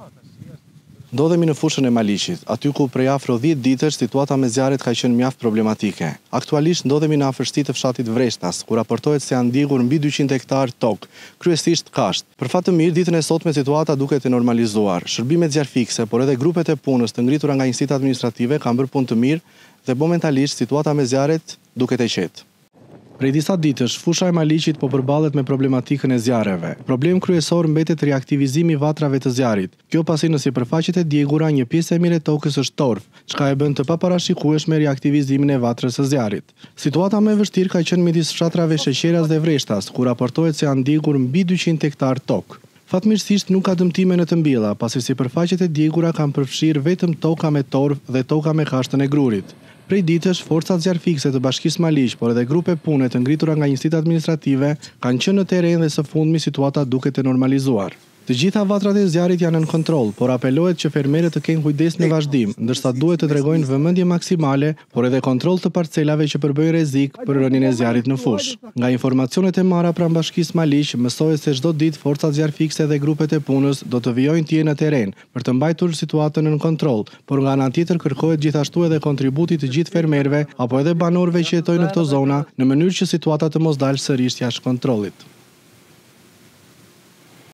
Ndodhemi në fushën e Maliqit, aty ku prej afro 10 ditësh situata me zjarret ka qenë mjaft problematike. Aktualisht ndodhemi në afërsitë të fshatit Vreshtas, ku raportohet se janë ndjekur mbi 200 hektar tokë, kryesisht kasht. Për fat të mirë, ditën e sotme situata duket e normalizuar. Shërbimet zjarfikse, por edhe grupet e punës të ngritura nga institutë administrative kanë bërë punë të mirë dhe momentalisht situata me zjarret duket e qetë. Prej disa ditësh, fusha e Maliqit po përballet me problematikën e zjarreve. Problem kryesor mbetet reaktivizimi i vatrave të zjarrit. Kjo pasi në sipërfaqet e djegura një pjesë e mirë e tokës është torf, çka e bën të paparashikueshme reaktivizimin e vatrës së zjarrit. Situata më e vështirë ka qenë midis fshatrave Sheqeras dhe Vreshtas, ku raportohet se janë ndjekur mbi 200 hektar tokë. Fatmirësisht nuk ka dëmtime në të mbjella, pasi sipërfaqet e djegura kanë përfshirë vetëm toka me torf dhe toka me kashtën e grurit. Prej ditësh, forcat zjarfikse të Bashkisë Maliq, por edhe grupe pune të ngritura nga institutë administrative, kanë qenë në terren dhe së fundmi situata duket e normalizuar. Të gjitha vatrat e zjarrit janë në kontroll, por apelohet që fermerët të kenë kujdes në vazhdim, ndërsa duhet të tregojnë vëmendje maksimale, por edhe kontroll të parcelave që përbëjnë rrezik për rënien e zjarrit në fushë. Nga informacionet e marra pranë Bashkisë Maliq, mësohet se çdo ditë forcat zjarfikse dhe grupet e punës do të vijojnë të jenë në terren për të mbajtur situatën në kontroll, por nga ana tjetër kërkohet gjithashtu edhe kontributi të gjithë fermerëve apo edhe banorëve që jetojnë në këto zona, në mënyrë që situata të mos dalë sërish jashtë kontrollit.